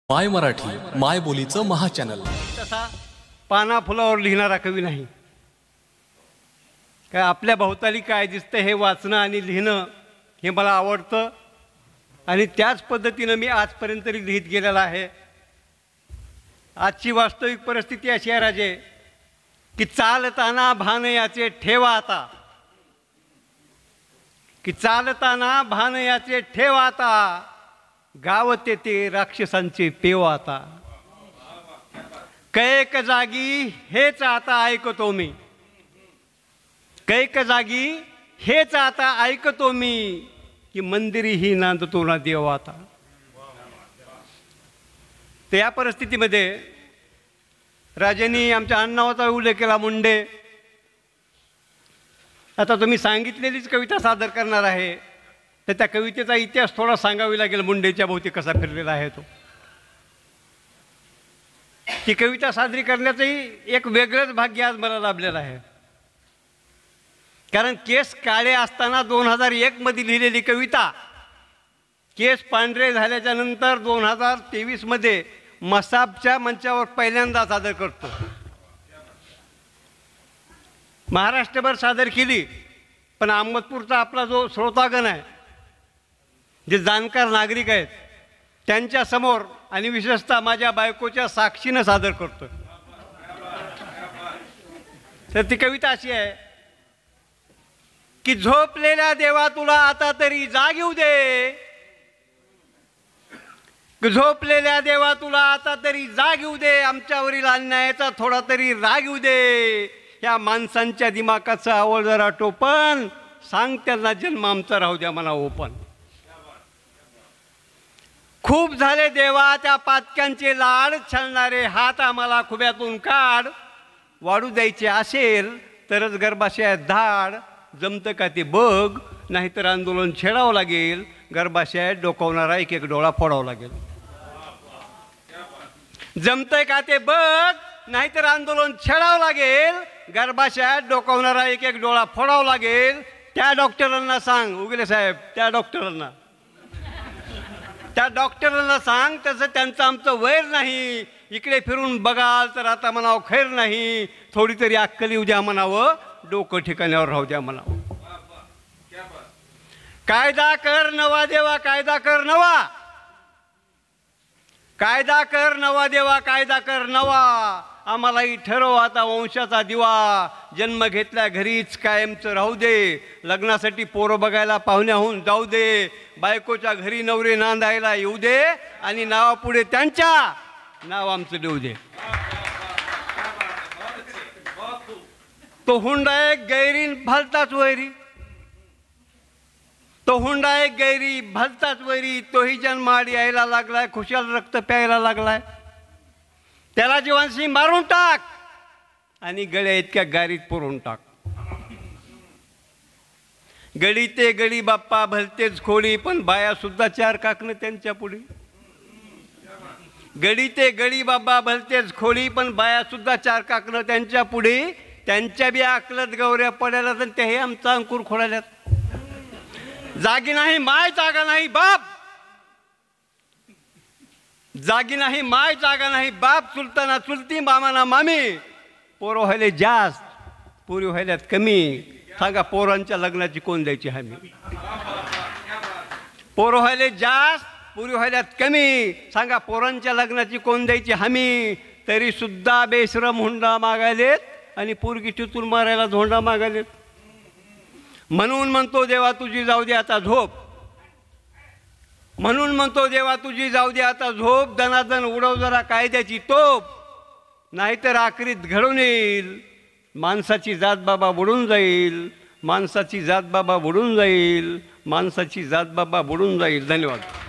माय मराठी माय बोलीचं महाचॅनल. तसा पाना फुलावर लिहिणारा कवी नाही. काय आपल्या भोवताली काय दिसतं हे वाचणं आणि लिहिणं हे मला आवडतं आणि त्याच पद्धतीनं मी आजपर्यंत लिहित गेलेला आहे. आजची वास्तविक परिस्थिती अशी आहे राजे की चालताना भान याचे ठेवा आता, की चालताना भान याचे ठेवा आता, गावते ते राक्षसांचे पेव आता. कैक जागी हेच आता ऐकतो मी, कैक जागी हेच आता ऐकतो मी, की मंदिरीही नांदतो ना देव आता. तर या परिस्थितीमध्ये राजांनी आमच्या अण्णावाचा उल्लेख केला, मुंडे. आता तुम्ही सांगितलेलीच कविता सादर करणार आहे, तर त्या कवितेचा इतिहास थोडा सांगावी लागेल. मुंडेच्या भोवती कसा फिरलेला आहे तो. ती कविता सादरी करण्याचंही एक वेगळंच भाग्य आज मला लाभलेलं आहे. कारण केस काळे असताना 2001 मध्ये लिहिलेली कविता केस पांढरे झाल्याच्या नंतर 2023 मध्ये मसाबच्या मंचावर पहिल्यांदा सादर करतो. महाराष्ट्रभर सादर केली, पण अहमदपूरचा आपला जो श्रोतागण आहे, जे जाणकार नागरिक आहेत, त्यांच्या समोर आणि विशेषतः माझ्या बायकोच्या साक्षीनं सादर करतो. तर ती कविता अशी आहे की झोपलेल्या देवा तुला आता तरी जाग येऊ दे, झोपलेल्या देवा तुला आता तरी जाग येऊ दे, आमच्यावरील अन्यायाचा थोडा तरी राग येऊ दे, या माणसांच्या दिमागाचा आवळ जरा टोपण, सांग त्यांना जन्म आमचा राहू द्या म्हणा ओपन. खूप झाले देवा त्या पातक्यांचे लाड, छळणारे हात आम्हाला खुब्यातून काढ, वाढू द्यायचे असेल तरच गर्भाशयात धाड, जमतं का ते बघ, नाहीतर आंदोलन छेडावं लागेल, गर्भाशयात डोकावणारा एक एक डोळा फोडावा लागेल. जमतंय का ते बघ, नाहीतर आंदोलन छेडावं लागेल, गर्भाशयात डोकावणारा एक एक डोळा फोडावा लागेल. त्या डॉक्टरांना सांग, उगले साहेब, त्या डॉक्टरांना सांग तसं त्यांचं आमचं वैर नाही, इकडे फिरून बघाल तर आता म्हणावं खैर नाही, थोडी तरी अक्कल येऊ द्या म्हणावं, डोकं ठिकाण्यावर राहू द्या म्हणावं. कायदा कर नवा देवा, कायदा कर नवा, कायदा कर नवा देवा, कायदा कर नवा, आम्हालाही ठरव आता वंशाचा दिवा, जन्म घेतल्या घरीच कायमचं राहू दे, लग्नासाठी पोरं बघायला पाहुण्याहून जाऊ दे, बायकोच्या घरी नवरे नांदायला येऊ दे, आणि नावापुढे त्यांच्या नाव आमचं देऊ दे. तो हुंडा एक गैरी भलताच वैरी, तो हुंडा एक गैरी भलताच वैरी, तोही जन्माड यायला लागलाय, खुशाल रक्त प्यायला लागलाय, त्याला जीवांशी मारून टाक आणि गळ्या इतक्या गारीत पुरून टाक. गडी ते गडी बाप्पा भलतेच खोडी, पण बाया सुद्धा चार काकणं त्यांच्या पुढे. गडी ते गडी बाबा भलतेच खोडी, पण बाया सुद्धा चार काकणं त्यांच्या पुढे, त्यांच्या बी अकलत गौऱ्या पडायला तर तेही आमचा अंकुर खोडाल्यात. जागी नाही माय जागा नाही बाप, जागी नाही माय जागा नाही बाप, चुलताना चुलती मामाना मामी, पोरं व्हायले जास्त पोरी व्हायल्यात कमी, सांगा पोरांच्या लग्नाची कोण द्यायची हमी. पोरं व्हायले जास्त पोरी व्हायल्यात कमी, सांगा पोरांच्या लग्नाची कोण द्यायची हमी. तरी सुद्धा बेशरम हुंडा मागायलेत आणि पोरगी टिचून मारायला धोंडा मागायलेत. म्हणून म्हणतो देवा तुझी जाऊ दे आता झोप, म्हणून म्हणतो देवा तुझी जाऊ दे आता झोप, दनादन उडव जरा कायद्याची तोप, नाहीतर आखरीत घडून येईल माणसाची जात बाबा बुडून जाईल, माणसाची जात बाबा बुडून जाईल, माणसाची जात बाबा बुडून जाईल. धन्यवाद.